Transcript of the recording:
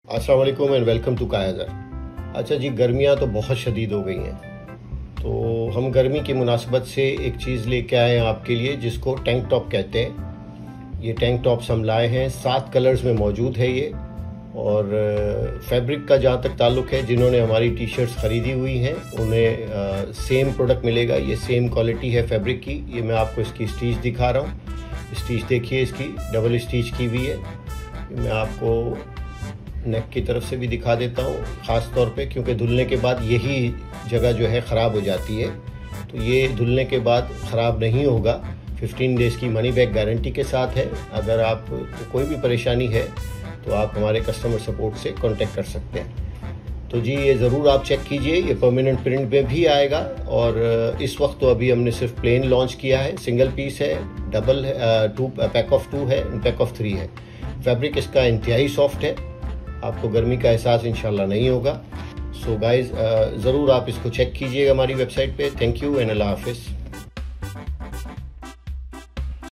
अस्सलाम वालेकुम and welcome to कायाज़र। अच्छा जी, गर्मियाँ तो बहुत शदीद हो गई हैं, तो हम गर्मी की मुनासबत से एक चीज़ लेके आए हैं आपके लिए जिसको टैंक टॉप कहते हैं। ये टैंक टॉप्स हम लाए हैं, 7 कलर्स में मौजूद है ये। और फैब्रिक का जहाँ तक ताल्लुक़ है, जिन्होंने हमारी टी शर्ट्स ख़रीदी हुई हैं उन्हें सेम प्रोडक्ट मिलेगा। ये सेम क्वालिटी है फैब्रिक की। ये मैं आपको इसकी स्टिच दिखा रहा हूँ। स्टिच देखिए, इसकी डबल स्टिच की हुई है। मैं आपको नेक की तरफ से भी दिखा देता हूँ, ख़ास तौर पे क्योंकि धुलने के बाद यही जगह जो है ख़राब हो जाती है। तो ये धुलने के बाद ख़राब नहीं होगा। 15 डेज़ की मनी बैक गारंटी के साथ है। अगर आप कोई भी परेशानी है तो आप हमारे कस्टमर सपोर्ट से कांटेक्ट कर सकते हैं। तो जी, ये ज़रूर आप चेक कीजिए। ये परमानेंट प्रिंट में भी आएगा। और इस वक्त तो अभी हमने सिर्फ प्लेन लॉन्च किया है। सिंगल पीस है, डबल है, पैक ऑफ 2 है, पैक ऑफ 3 है। फैब्रिक इसका इंतहाई सॉफ्ट है, आपको गर्मी का एहसास इंशाल्लाह नहीं होगा। सो गाइज, ज़रूर आप इसको चेक कीजिएगा हमारी वेबसाइट पे। थैंक यू एंड अल्लाह हाफिज़।